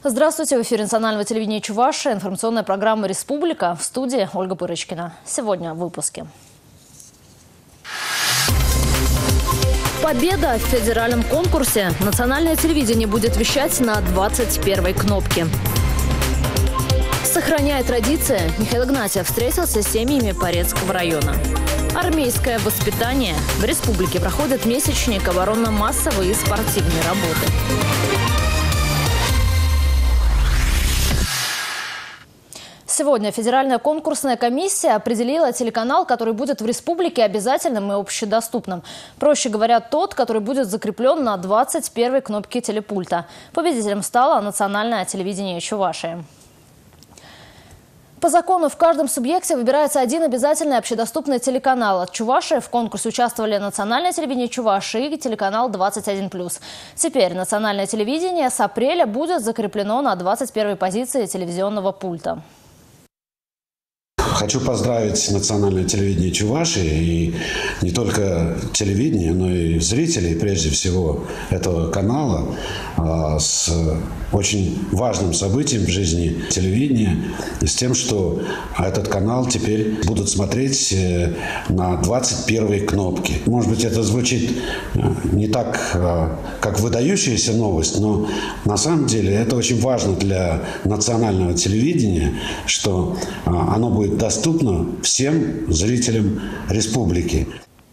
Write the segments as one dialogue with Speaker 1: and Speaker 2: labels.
Speaker 1: Здравствуйте! В эфире национального телевидения Чувашии информационная программа «Республика». В студии Ольга Пырочкина. Сегодня в выпуске. Победа в федеральном конкурсе. Национальное телевидение будет вещать на 21-й кнопке. Сохраняя традиции, Михаил Игнатьев встретился с семьями Порецкого района. Армейское воспитание. В республике проходит месячник оборонно-массовой и спортивной работы. Сегодня Федеральная конкурсная комиссия определила телеканал, который будет в республике обязательным и общедоступным. Проще говоря, тот, который будет закреплен на 21-й кнопке телепульта. Победителем стало национальное телевидение Чувашии. По закону в каждом субъекте выбирается один обязательный общедоступный телеканал. От Чувашии в конкурсе участвовали национальное телевидение Чувашии и телеканал 21+. Теперь национальное телевидение с апреля будет закреплено на 21-й позиции телевизионного пульта.
Speaker 2: Хочу поздравить национальное телевидение Чувашии и не только телевидение, но и зрителей, прежде всего, этого канала с очень важным событием в жизни телевидения, с тем, что этот канал теперь будут смотреть на 21-й кнопке. Может быть, это звучит не так, как выдающаяся новость, но на самом деле это очень важно для национального телевидения, что оно будет доступно всем зрителям республики.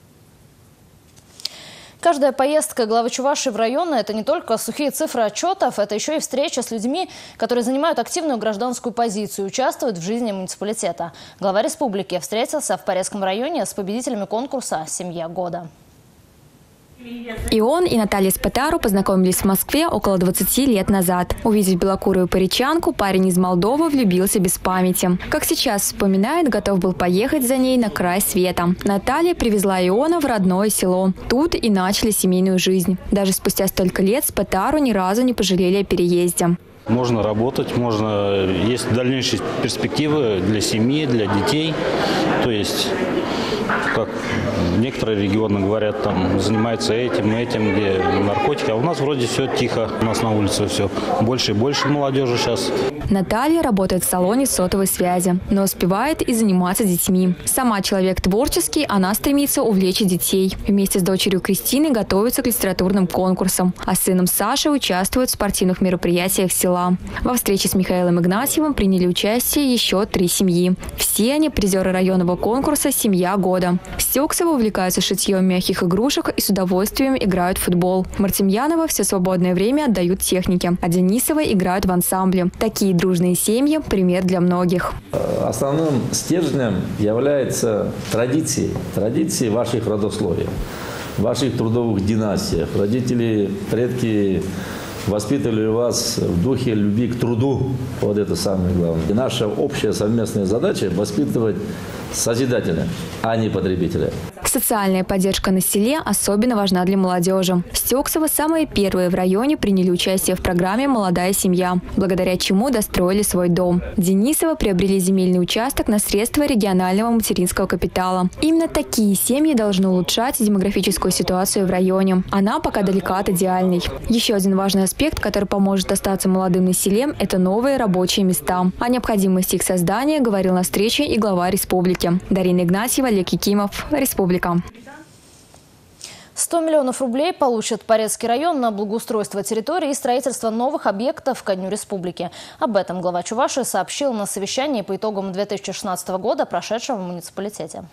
Speaker 1: Каждая поездка главы Чувашии в районы – это не только сухие цифры отчетов, это еще и встреча с людьми, которые занимают активную гражданскую позицию и участвуют в жизни муниципалитета. Глава республики встретился в Порецком районе с победителями конкурса «Семья года».
Speaker 3: И он, и Наталья Спатару познакомились в Москве около 20 лет назад. Увидев белокурую поречанку, парень из Молдовы влюбился без памяти. Как сейчас вспоминает, готов был поехать за ней на край света. Наталья привезла Иона в родное село. Тут и начали семейную жизнь. Даже спустя столько лет Спатару ни разу не пожалели о переезде.
Speaker 4: Можно работать, есть дальнейшие перспективы для семьи, для детей. То есть, как некоторые регионы говорят, там занимаются этим, где наркотики. А у нас вроде все тихо. У нас на улице все больше и больше молодежи сейчас.
Speaker 3: Наталья работает в салоне сотовой связи, но успевает и заниматься детьми. Сама человек творческий, она стремится увлечь детей. Вместе с дочерью Кристиной готовится к литературным конкурсам, а с сыном Сашей участвует в спортивных мероприятиях села. Во встрече с Михаилом Игнатьевым приняли участие еще 3 семьи. Все они призеры районного конкурса «Семья года». Стёксовы увлекаются шитьем мягких игрушек и с удовольствием играют в футбол. Мартемьянова все свободное время отдают технике, а Денисовы играют в ансамбле. Такие дружные семьи – пример для многих.
Speaker 5: Основным стержнем является традиции ваших родословий, ваших трудовых династиях. Родители, предки воспитывали вас в духе любви к труду. Вот это самое главное. И наша общая совместная задача – воспитывать созидателя, а не потребителя.
Speaker 3: Социальная поддержка на селе особенно важна для молодежи. Стёксовы самые первые в районе приняли участие в программе «Молодая семья», благодаря чему достроили свой дом. Денисовы приобрели земельный участок на средства регионального материнского капитала. Именно такие семьи должны улучшать демографическую ситуацию в районе. Она пока далека от идеальной. Еще один важный аспект, который поможет остаться молодым на селе – это новые рабочие места. О необходимости их создания говорил на встрече и глава республики. Дарина Игнатьева, Олег Якимов, Республика.
Speaker 1: 100 миллионов рублей получит Порецкий район на благоустройство территории и строительство новых объектов ко Дню Республики. Об этом глава Чувашии сообщил на совещании по итогам 2016 года, прошедшего в муниципалитете.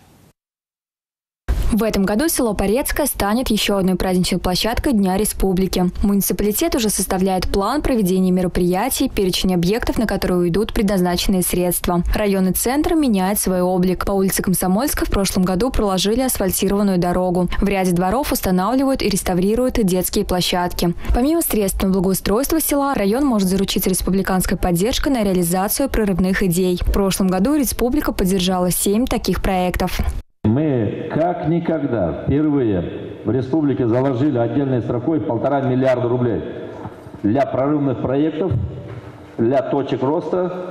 Speaker 3: В этом году село Порецкое станет еще одной праздничной площадкой Дня Республики. Муниципалитет уже составляет план проведения мероприятий, перечень объектов, на которые уйдут предназначенные средства. Районный центр меняет свой облик. По улице Комсомольска в прошлом году проложили асфальтированную дорогу. В ряде дворов устанавливают и реставрируют детские площадки. Помимо средств на благоустройство села, район может заручиться республиканской поддержкой на реализацию прорывных идей. В прошлом году республика поддержала 7 таких проектов.
Speaker 5: Мы как никогда впервые в республике заложили отдельной строкой 1,5 миллиарда рублей для прорывных проектов, для точек роста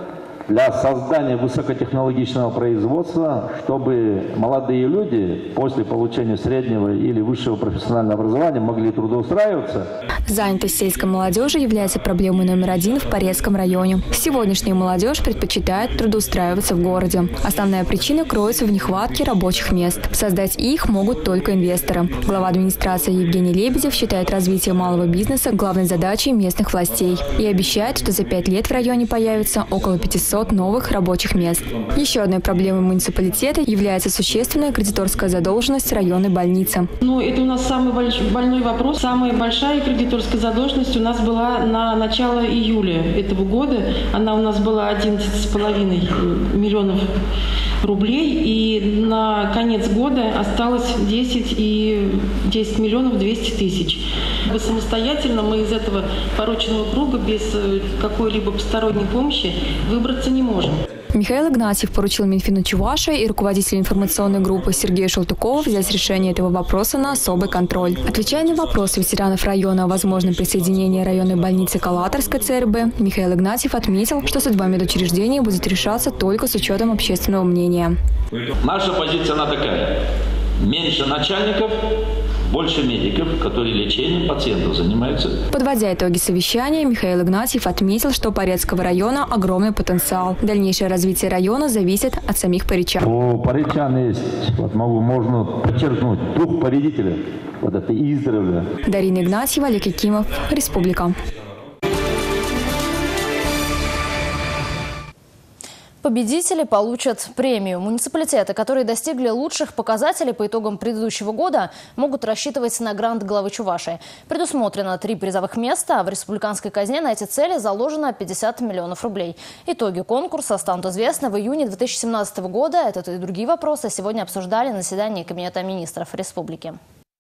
Speaker 5: для создания высокотехнологичного производства, чтобы молодые люди после получения среднего или высшего профессионального образования могли трудоустраиваться.
Speaker 3: Занятость сельской молодежи является проблемой номер один в Порецком районе. Сегодняшняя молодежь предпочитает трудоустраиваться в городе. Основная причина кроется в нехватке рабочих мест. Создать их могут только инвесторы. Глава администрации Евгений Лебедев считает развитие малого бизнеса главной задачей местных властей и обещает, что за 5 лет в районе появится около 500 новых рабочих мест. Еще одной проблемой муниципалитета является существенная кредиторская задолженность районной больницы.
Speaker 6: Это у нас самый больной вопрос. Самая большая кредиторская задолженность у нас была на начало июля этого года. Она у нас была 11,5 миллионов рублей. И на конец года осталось 10 миллионов 200 тысяч. Самостоятельно мы из этого порочного круга без какой-либо посторонней помощи выбраться не можем.
Speaker 3: Михаил Игнатьев поручил Минфину Чувашии и руководителю информационной группы Сергею Шелтукову взять решение этого вопроса на особый контроль. Отвечая на вопросы ветеранов района о возможном присоединении районной больницы к Алатырской ЦРБ, Михаил Игнатьев отметил, что судьба медучреждения будет решаться только с учетом общественного мнения.
Speaker 7: Наша позиция она такая. Меньше начальников, больше медиков, которые лечением пациентов занимаются.
Speaker 3: Подводя итоги совещания, Михаил Игнатьев отметил, что у Порецкого района огромный потенциал. Дальнейшее развитие района зависит от самих поречан.
Speaker 5: У поречан есть, можно подчеркнуть, дух победителя. Это издревле.
Speaker 3: Дарина Игнатьева, Олег Якимов, Республика.
Speaker 1: Победители получат премию. Муниципалитеты, которые достигли лучших показателей по итогам предыдущего года, могут рассчитывать на грант главы Чувашии. Предусмотрено 3 призовых места, а в республиканской казне на эти цели заложено 50 миллионов рублей. Итоги конкурса станут известны в июне 2017 года. Этот и другие вопросы сегодня обсуждали на заседании Кабинета министров республики.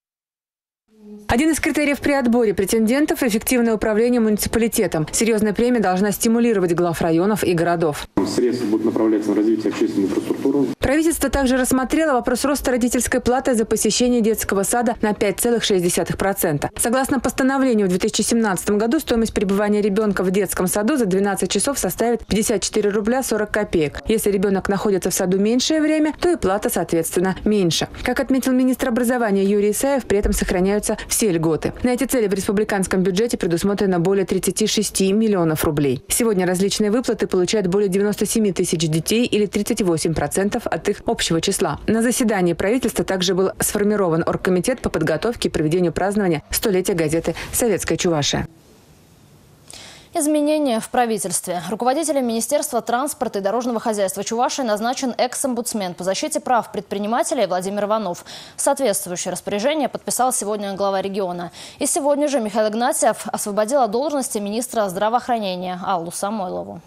Speaker 8: Один из критериев при отборе претендентов – эффективное управление муниципалитетом. Серьезная премия должна стимулировать глав районов и городов.
Speaker 9: Средства будут направляться на развитие общественной инфраструктуры.
Speaker 8: Правительство также рассмотрело вопрос роста родительской платы за посещение детского сада на 5,6%. Согласно постановлению, в 2017 году стоимость пребывания ребенка в детском саду за 12 часов составит 54 рубля 40 копеек. Если ребенок находится в саду меньшее время, то и плата, соответственно, меньше. Как отметил министр образования Юрий Исаев, при этом сохраняются все льготы. На эти цели в республиканском бюджете предусмотрено более 36 миллионов рублей. Сегодня различные выплаты получают более 97 тысяч детей или 38% от их общего числа. На заседании правительства также был сформирован оргкомитет по подготовке и проведению празднования столетия газеты «Советская Чувашия».
Speaker 1: Изменения в правительстве. Руководителем Министерства транспорта и дорожного хозяйства Чувашии назначен экс-омбудсмен по защите прав предпринимателей Владимир Иванов. Соответствующее распоряжение подписал сегодня глава региона. И сегодня же Михаил Игнатьев освободил от должности министра здравоохранения Аллу Самойлову.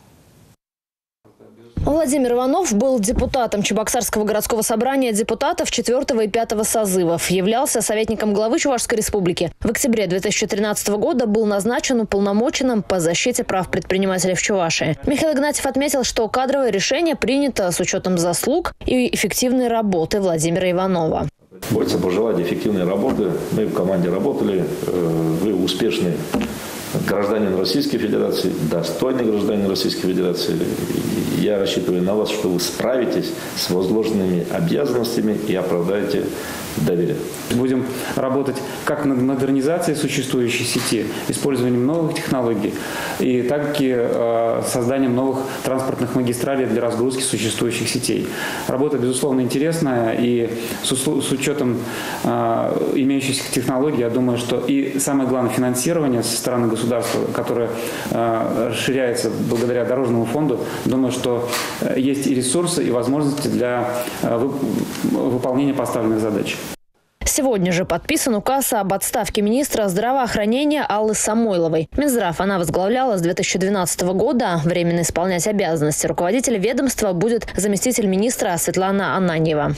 Speaker 1: Владимир Иванов был депутатом Чебоксарского городского собрания депутатов 4 и 5 созывов. Являлся советником главы Чувашской республики. В октябре 2013 года был назначен уполномоченным по защите прав предпринимателей в Чувашии. Михаил Игнатьев отметил, что кадровое решение принято с учетом заслуг и эффективной работы Владимира Иванова.
Speaker 5: Хочется пожелать эффективной работы. Мы в команде работали. Вы успешный гражданин Российской Федерации, достойный гражданин Российской Федерации. Я рассчитываю на вас, что вы справитесь с возложенными обязанностями и оправдаете доверие.
Speaker 10: Будем работать как над модернизацией существующей сети, использованием новых технологий, и так и созданием новых транспортных магистралей для разгрузки существующих сетей. Работа, безусловно, интересная, и с учетом имеющихся технологий, я думаю, что и самое главное финансирование со стороны государства, которое расширяется благодаря Дорожному фонду, думаю, что есть и ресурсы, и возможности для выполнения поставленных задач.
Speaker 1: Сегодня же подписан указ об отставке министра здравоохранения Аллы Самойловой. Минздрав она возглавляла с 2012 года. Временно исполнять обязанности руководителя ведомства будет заместитель министра Светлана Ананьева.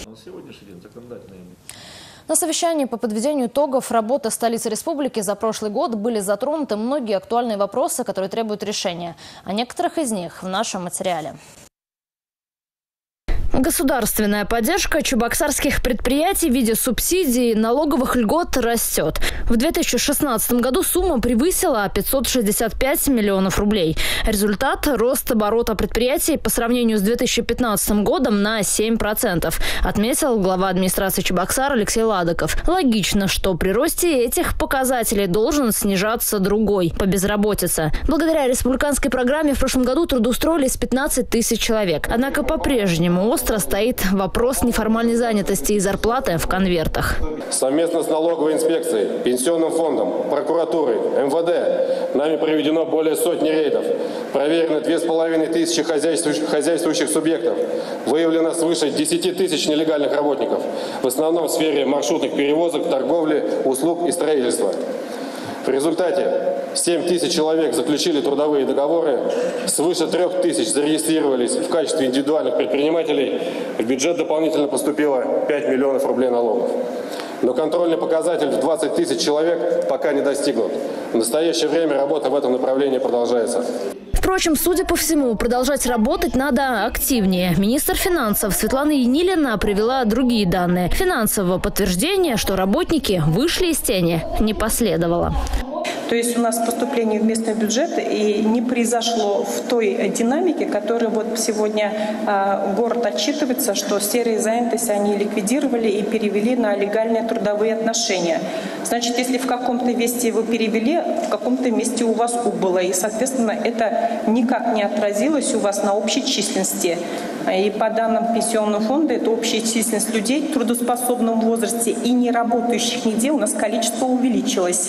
Speaker 1: На совещании по подведению итогов работы столицы республики за прошлый год были затронуты многие актуальные вопросы, которые требуют решения. О некоторых из них в нашем материале. Государственная поддержка чебоксарских предприятий в виде субсидий и налоговых льгот растет. В 2016 году сумма превысила 565 миллионов рублей. Результат – рост оборота предприятий по сравнению с 2015 годом на 7%, отметил глава администрации Чебоксар Алексей Ладыков. Логично, что при росте этих показателей должен снижаться другой – по безработице. Благодаря республиканской программе в прошлом году трудоустроились 15 тысяч человек. Однако по-прежнему остро стоит вопрос неформальной занятости и зарплаты в конвертах.
Speaker 11: Совместно с налоговой инспекцией, пенсионным фондом, прокуратурой, МВД нами проведено более сотни рейдов. Проверено 2500 хозяйствующих субъектов. Выявлено свыше 10 тысяч нелегальных работников. В основном в сфере маршрутных перевозок, торговли, услуг и строительства. В результате 7 тысяч человек заключили трудовые договоры, свыше 3 тысяч зарегистрировались в качестве индивидуальных предпринимателей, в бюджет дополнительно поступило 5 миллионов рублей налогов. Но контрольный показатель в 20 тысяч человек пока не достигнут. В настоящее время работа в этом направлении продолжается.
Speaker 1: Впрочем, судя по всему, продолжать работать надо активнее. Министр финансов Светлана Енилина привела другие данные. Финансового подтверждения, что работники вышли из тени, не последовало.
Speaker 12: То есть у нас поступление в местный бюджет и не произошло в той динамике, которой вот сегодня город отчитывается, что серые занятости они ликвидировали и перевели на легальные трудовые отношения. Значит, если в каком-то месте вы перевели, в каком-то месте у вас убыло. И, соответственно, это никак не отразилось у вас на общей численности. И по данным Пенсионного фонда, это общая численность людей в трудоспособном возрасте и не работающих нигде у нас количество увеличилось.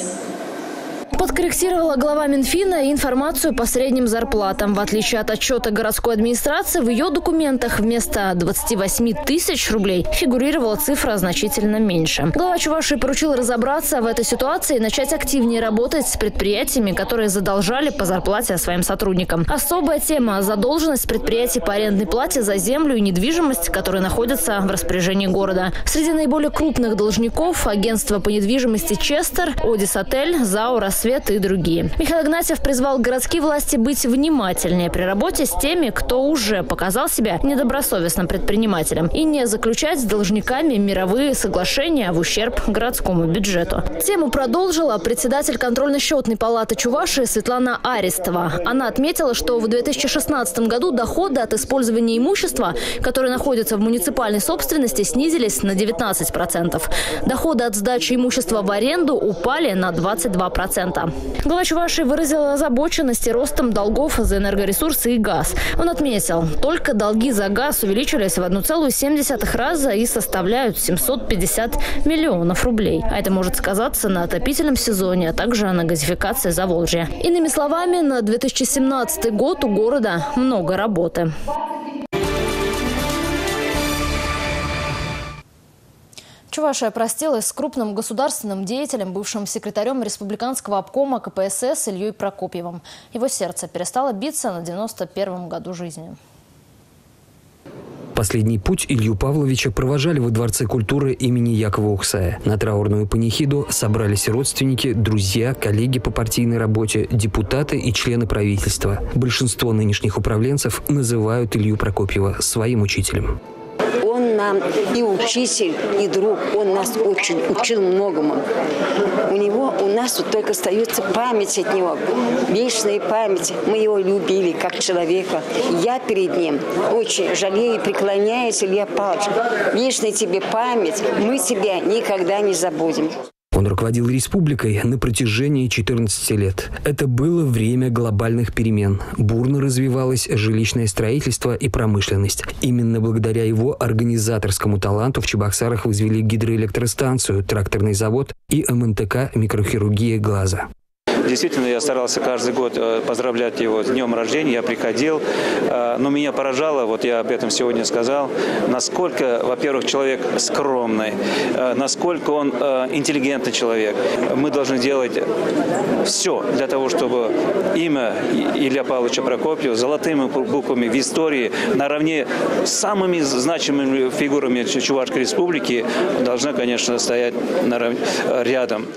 Speaker 1: Подкорректировала глава Минфина информацию по средним зарплатам. В отличие от отчета городской администрации, в ее документах вместо 28 тысяч рублей фигурировала цифра значительно меньше. Глава Чувашии поручил разобраться в этой ситуации и начать активнее работать с предприятиями, которые задолжали по зарплате своим сотрудникам. Особая тема – задолженность предприятий по арендной плате за землю и недвижимость, которые находятся в распоряжении города. Среди наиболее крупных должников – агентство по недвижимости «Честер», «Одис Отель», «ЗАО Рассвет» и другие. Михаил Игнатьев призвал городские власти быть внимательнее при работе с теми, кто уже показал себя недобросовестным предпринимателем, и не заключать с должниками мировые соглашения в ущерб городскому бюджету. Тему продолжила председатель контрольно-счетной палаты Чувашии Светлана Арестова. Она отметила, что в 2016 году доходы от использования имущества, которое находится в муниципальной собственности, снизились на 19%. Доходы от сдачи имущества в аренду упали на 22%. Глава Чувашии выразил озабоченность ростом долгов за энергоресурсы и газ. Он отметил, только долги за газ увеличились в 1,7 раза и составляют 750 миллионов рублей. А это может сказаться на отопительном сезоне, а также на газификации Заволжья. Иными словами, на 2017 год у города много работы. Чувашия простилась с крупным государственным деятелем, бывшим секретарем республиканского обкома КПСС Ильей Прокопьевым. Его сердце перестало биться на 91-м году жизни.
Speaker 13: Последний путь Илью Павловича провожали во Дворце культуры имени Якова Ухсая. На траурную панихиду собрались родственники, друзья, коллеги по партийной работе, депутаты и члены правительства. Большинство нынешних управленцев называют Илью Прокопьева своим учителем.
Speaker 14: Он нам и учитель, и друг. Он нас очень учил многому. У нас вот только остается память от него. Вечная память. Мы его любили как человека. Я перед ним очень жалею и преклоняюсь, Илья Павлович. Вечная тебе память. Мы тебя никогда не забудем.
Speaker 13: Он руководил республикой на протяжении 14 лет. Это было время глобальных перемен. Бурно развивалось жилищное строительство и промышленность. Именно благодаря его организаторскому таланту в Чебоксарах возвели гидроэлектростанцию, тракторный завод и МНТК «Микрохирургия глаза».
Speaker 15: Действительно, я старался каждый год поздравлять его с днем рождения, я приходил, но меня поражало, вот я об этом сегодня сказал, насколько, во-первых, человек скромный, насколько он интеллигентный человек. Мы должны делать все для того, чтобы имя Илья Павловича Прокопьева золотыми буквами в истории наравне с самыми значимыми фигурами Чувашской республики должна, конечно, стоять рядом.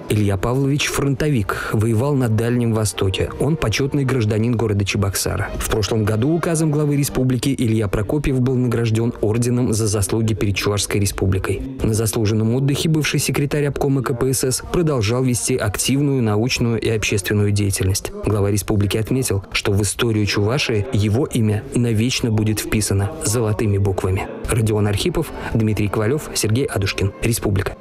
Speaker 13: Илья Павлович – фронтовик, воевал на Дальнем Востоке. Он почетный гражданин города Чебоксара. В прошлом году указом главы республики Илья Прокопьев был награжден орденом за заслуги перед Чувашской республикой. На заслуженном отдыхе бывший секретарь обкома КПСС продолжал вести активную научную и общественную деятельность. Глава республики отметил, что в историю Чувашии его имя навечно будет вписано золотыми буквами. Родион Архипов, Дмитрий Ковалев, Сергей Адушкин. Республика.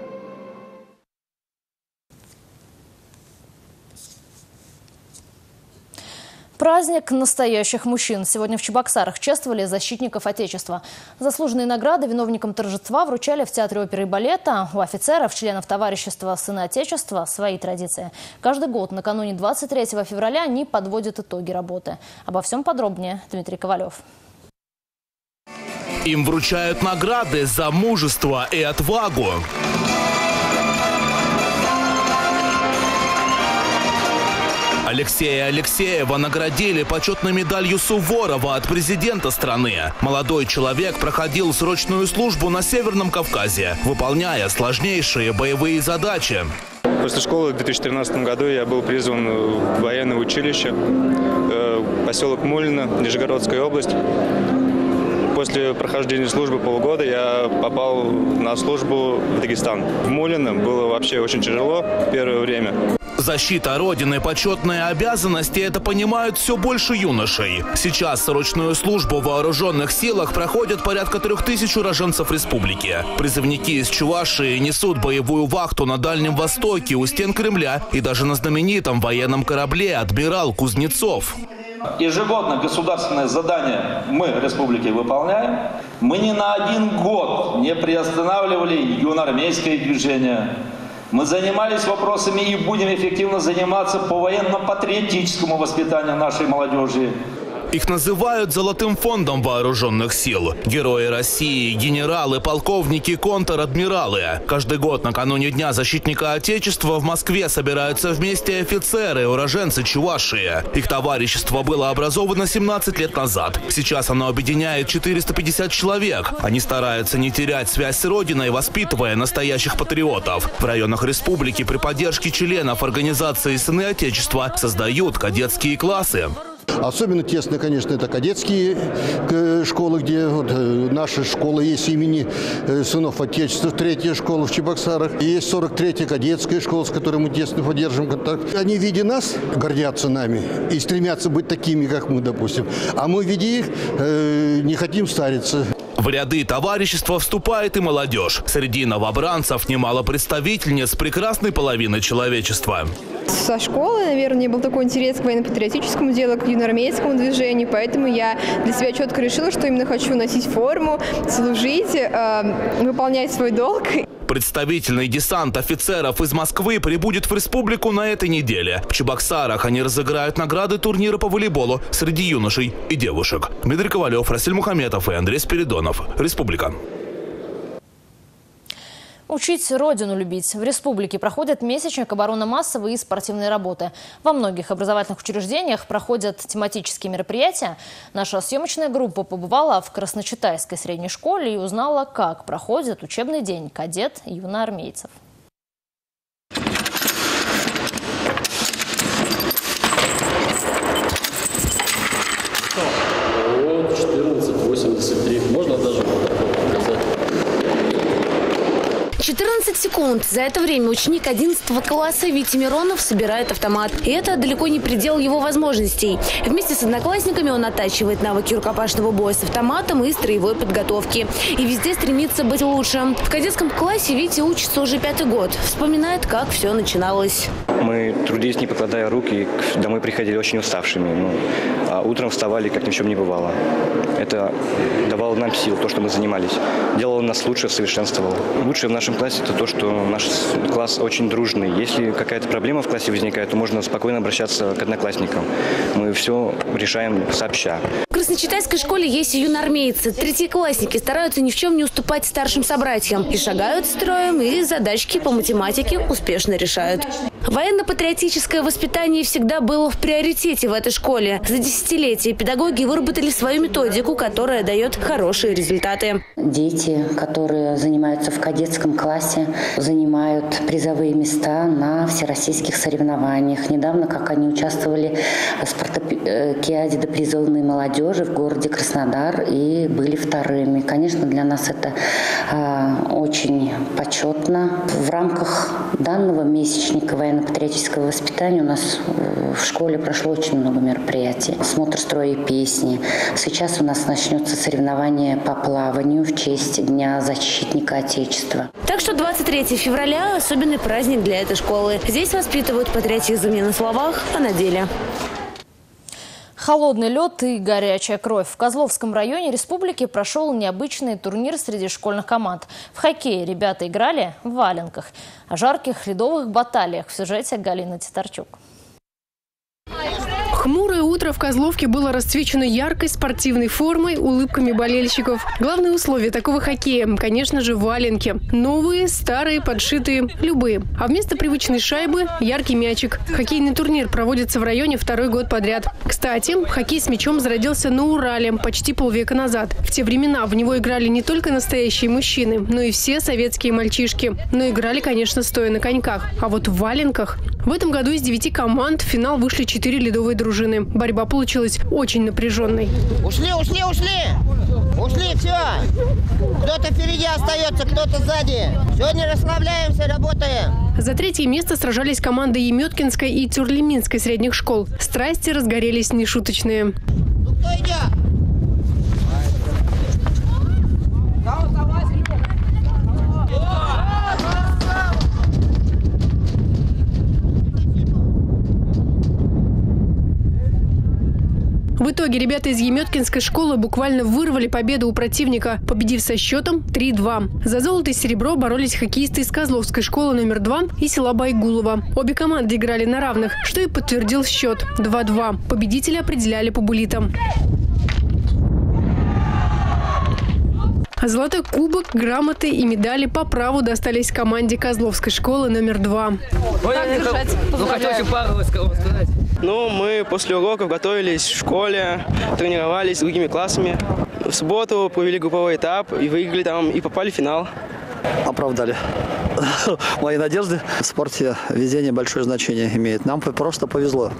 Speaker 1: Праздник настоящих мужчин. Сегодня в Чебоксарах чествовали защитников Отечества. Заслуженные награды виновникам торжества вручали в Театре оперы и балета. У офицеров, членов товарищества «Сыны Отечества» свои традиции. Каждый год накануне 23 февраля они подводят итоги работы. Обо всем подробнее Дмитрий Ковалев.
Speaker 16: Им вручают награды за мужество и отвагу. Алексея Алексеева наградили почетной медалью Суворова от президента страны. Молодой человек проходил срочную службу на Северном Кавказе, выполняя сложнейшие боевые задачи.
Speaker 17: После школы в 2013 году я был призван в военное училище, поселок Мулино, Нижегородская область. После прохождения службы полгода я попал на службу в Дагестан. В Мулино было вообще очень тяжело в первое время.
Speaker 16: Защита Родины, почетные обязанности – это понимают все больше юношей. Сейчас срочную службу в вооруженных силах проходят порядка 3000 уроженцев республики. Призывники из Чувашии несут боевую вахту на Дальнем Востоке, у стен Кремля и даже на знаменитом военном корабле «Адмирал Кузнецов».
Speaker 7: Ежегодно государственное задание мы, республики, выполняем. Мы ни на один год не приостанавливали юноармейское движение. Мы занимались вопросами и будем эффективно заниматься по военно-патриотическому воспитанию нашей молодежи.
Speaker 16: Их называют «Золотым фондом вооруженных сил». Герои России, генералы, полковники, контр-адмиралы. Каждый год накануне Дня защитника Отечества в Москве собираются вместе офицеры, уроженцы Чувашии. Их товарищество было образовано 17 лет назад. Сейчас оно объединяет 450 человек. Они стараются не терять связь с Родиной, воспитывая настоящих патриотов. В районах республики при поддержке членов организации «Сыны Отечества» создают кадетские классы.
Speaker 18: Особенно тесно, конечно, это кадетские школы, где вот наша школа есть имени сынов Отечества, 3-я школа в Чебоксарах. И есть 43-я кадетская школа, с которой мы тесно поддерживаем контакт. Они, видя нас, гордятся нами и стремятся быть такими, как мы, допустим. А мы, видя их, не хотим стариться.
Speaker 16: В ряды товарищества вступает и молодежь. Среди новобранцев немало представительниц прекрасной половины человечества.
Speaker 19: Со школы, наверное, не был такой интерес к военно-патриотическому делу, к юноармейскому движению, поэтому я для себя четко решила, что именно хочу носить форму, служить, выполнять свой долг.
Speaker 16: Представительный десант офицеров из Москвы прибудет в республику на этой неделе. В Чебоксарах они разыграют награды турнира по волейболу среди юношей и девушек. Дмитрий Ковалев, Расиль Мухаметов и Андрей Спиридонов. Республика.
Speaker 1: Учить Родину любить. В республике проходит месячник оборонно-массовой и спортивной работы. Во многих образовательных учреждениях проходят тематические мероприятия. Наша съемочная группа побывала в Красночитайской средней школе и узнала, как проходит учебный день кадет и юноармейцев.
Speaker 20: Вот 14:83. Можно даже показать.
Speaker 21: 14 секунд. За это время ученик 11 класса Витя Миронов собирает автомат. И это далеко не предел его возможностей. Вместе с одноклассниками он оттачивает навыки рукопашного боя с автоматом и строевой подготовки. И везде стремится быть лучше. В кадетском классе Витя учится уже 5-й год. Вспоминает, как все начиналось.
Speaker 22: Мы трудились, не покладая рук, и домой приходили очень уставшими. А утром вставали, как ни в чем не бывало. Это давало нам сил, то, что мы занимались. Делало нас лучше, совершенствовало. Лучшее в нашем классе – это то, что наш класс очень дружный. Если какая-то проблема в классе возникает, то можно спокойно обращаться к одноклассникам. Мы все решаем сообща.
Speaker 21: В Красночитайской школе есть и юноармейцы. Третьеклассники стараются ни в чем не уступать старшим собратьям. И шагают строем, и задачки по математике успешно решают. Военно-патриотическое воспитание всегда было в приоритете в этой школе. За десятилетия педагоги выработали свою методику, которая дает хорошие результаты.
Speaker 2: Дети, которые занимаются в кадетском классе, занимают призовые места на всероссийских соревнованиях. Недавно, как они участвовали в спартакиаде допризывной молодежи в городе Краснодар и были вторыми. Конечно, для нас это очень почетно. В рамках данного месячника военно-патриотического воспитания у нас в школе прошло очень много мероприятий. Смотр строя и песни. Сейчас у нас начнется соревнование по плаванию в честь Дня защитника Отечества.
Speaker 21: Так что 23 февраля – особенный праздник для этой школы. Здесь воспитывают патриотизм не на словах, а на деле.
Speaker 1: Холодный лед и горячая кровь. В Козловском районе республики прошел необычный турнир среди школьных команд. В хоккее ребята играли в валенках. О жарких ледовых баталиях в сюжете Галины Титарчук.
Speaker 4: Хмурое утро в Козловке было расцвечено яркой спортивной формой, улыбками болельщиков. Главное условие такого хоккея – конечно же, валенки. Новые, старые, подшитые, любые. А вместо привычной шайбы – яркий мячик. Хоккейный турнир проводится в районе второй год подряд. Кстати, хоккей с мячом зародился на Урале почти полвека назад. В те времена в него играли не только настоящие мужчины, но и все советские мальчишки. Но играли, конечно, стоя на коньках. А вот в валенках… В этом году из 9 команд в финал вышли 4 ледовые дружины. Борьба получилась очень напряженной.
Speaker 23: Ушли, все. Кто-то впереди остается, кто-то сзади. Все, не расслабляемся, работаем.
Speaker 4: За третье место сражались команды Еметкинской и Тюрлеминской средних школ. Страсти разгорелись нешуточные.
Speaker 23: Ну, кто идет?
Speaker 4: В итоге ребята из Еметкинской школы буквально вырвали победу у противника, победив со счетом 3-2. За золото и серебро боролись хоккеисты из Козловской школы номер 2 и села Байгулово. Обе команды играли на равных, что и подтвердил счет 2-2. Победителя определяли по буллитам. Золотой кубок, грамоты и медали по праву достались команде Козловской школы номер 2.
Speaker 24: Мы после уроков готовились в школе, тренировались с другими классами. В субботу провели групповой этап и выиграли там, и попали в финал.
Speaker 25: Оправдали мои надежды. В спорте везение большое значение имеет. Нам просто повезло.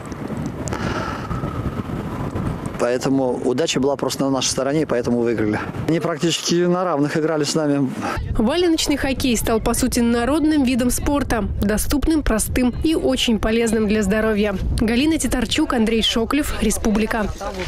Speaker 25: Поэтому удача была просто на нашей стороне, и поэтому выиграли. Они практически на равных играли с нами.
Speaker 4: Валеночный хоккей стал, по сути, народным видом спорта. Доступным, простым и очень полезным для здоровья. Галина Титарчук, Андрей Шоклев, Республика.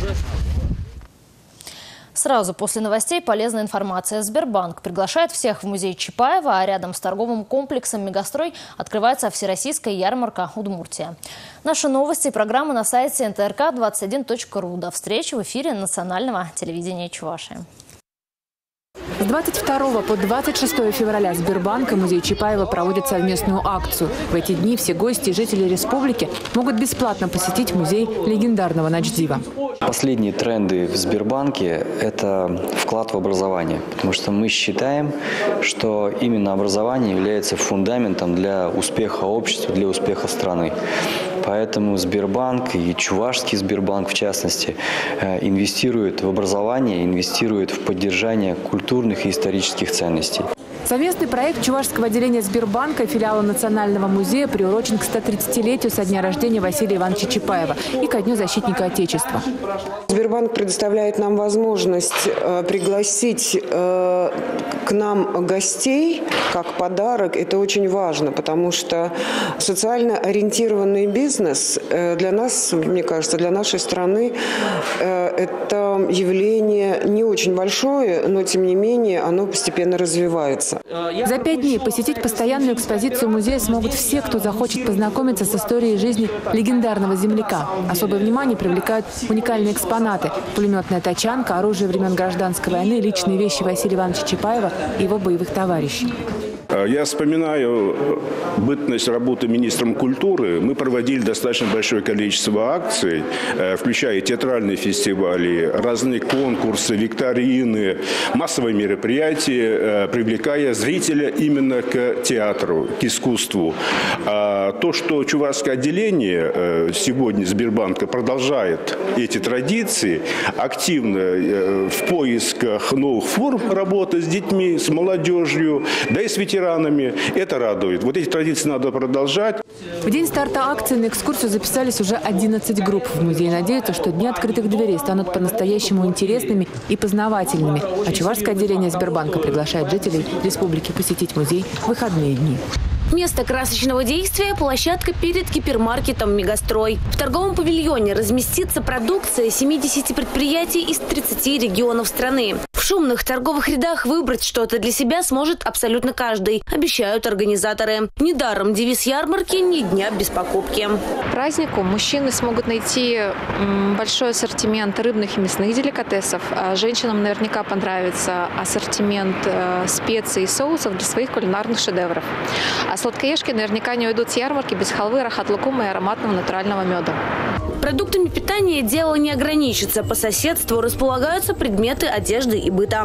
Speaker 1: Сразу после новостей полезная информация. Сбербанк приглашает всех в музей Чапаева, а рядом с торговым комплексом «Мегастрой» открывается всероссийская ярмарка «Удмуртия». Наши новости и программы на сайте ntrk21.ru. До встречи в эфире национального телевидения Чувашии.
Speaker 8: С 22 по 26 февраля Сбербанк и музей Чапаева проводят совместную акцию. В эти дни все гости и жители республики могут бесплатно посетить музей легендарного Начдива.
Speaker 22: Последние тренды в Сбербанке – это вклад в образование. Потому что мы считаем, что именно образование является фундаментом для успеха общества, для успеха страны. Поэтому Сбербанк и Чувашский Сбербанк, в частности, инвестирует в образование, инвестирует в поддержание культурных и исторических ценностей.
Speaker 8: Совместный проект Чувашского отделения Сбербанка и филиала Национального музея приурочен к 130-летию со дня рождения Василия Ивановича Чапаева и ко Дню защитника Отечества.
Speaker 26: Сбербанк предоставляет нам возможность пригласить к нам гостей как подарок. Это очень важно, потому что социально ориентированный бизнес для нас, мне кажется, для нашей страны это явление не очень большое, но тем не менее оно постепенно развивается.
Speaker 8: За 5 дней посетить постоянную экспозицию музея смогут все, кто захочет познакомиться с историей жизни легендарного земляка. Особое внимание привлекают уникальные экспонаты – пулеметная тачанка, оружие времен Гражданской войны, личные вещи Василия Ивановича Чапаева и его боевых товарищей.
Speaker 3: Я вспоминаю бытность работы министром культуры. Мы проводили достаточно большое количество акций, включая театральные фестивали, разные конкурсы, викторины, массовые мероприятия, привлекая зрителя именно к театру, к искусству. То, что Чувашское отделение сегодня Сбербанка продолжает эти традиции, активно в поисках новых форм работы с детьми, с молодежью, да и с ветеранами, это радует. Вот эти традиции надо продолжать.
Speaker 8: В день старта акции на экскурсию записались уже 11 групп. В музее надеются, что дни открытых дверей станут по-настоящему интересными и познавательными. А Чувашское отделение Сбербанка приглашает жителей республики посетить музей в выходные дни.
Speaker 21: Место красочного действия – площадка перед гипермаркетом «Мегастрой». В торговом павильоне разместится продукция 70 предприятий из 30 регионов страны. В шумных торговых рядах выбрать что-то для себя сможет абсолютно каждый, обещают организаторы. Недаром девиз ярмарки «Ни дня без покупки».
Speaker 5: К празднику мужчины смогут найти большой ассортимент рыбных и мясных деликатесов. Женщинам наверняка понравится ассортимент специй и соусов для своих кулинарных шедевров. А сладкоежки наверняка не уйдут с ярмарки без халвы, рахат-лукума и ароматного натурального меда.
Speaker 21: Продуктами питания дело не ограничится. По соседству располагаются предметы одежды и быта.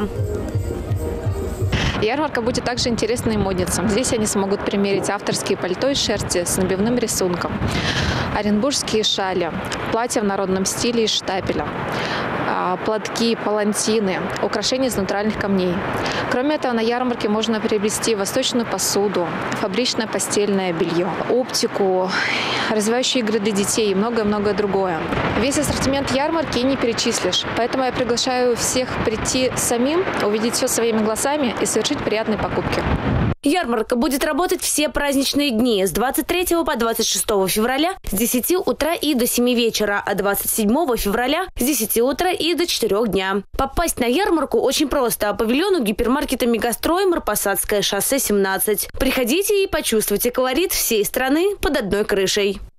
Speaker 5: Ярмарка будет также интересна и модницам. Здесь они смогут примерить авторские пальто из шерсти с набивным рисунком, оренбургские шали, платья в народном стиле из штапеля, платки, палантины, украшения из натуральных камней. Кроме этого, на ярмарке можно приобрести восточную посуду, фабричное постельное белье, оптику, развивающие игры для детей и многое-многое другое. Весь ассортимент ярмарки не перечислишь, поэтому я приглашаю всех прийти самим, увидеть все своими глазами и совершить приятные покупки.
Speaker 21: Ярмарка будет работать все праздничные дни с 23 по 26 февраля с 10 утра и до 7 вечера, а 27 февраля с 10 утра и до 4 дня. Попасть на ярмарку очень просто. Павильон у гипермаркета «Мегастрой», Марпасадское шоссе 17. Приходите и почувствуйте колорит всей страны под одной крышей.